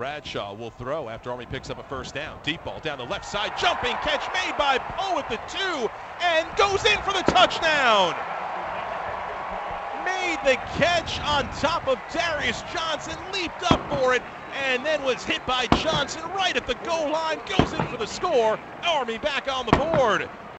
Bradshaw will throw after Army picks up a first down. Deep ball down the left side, jumping catch made by Poe at the 2 and goes in for the touchdown. Made the catch on top of Darius Johnson, leaped up for it, and then was hit by Johnson right at the goal line, goes in for the score. Army back on the board.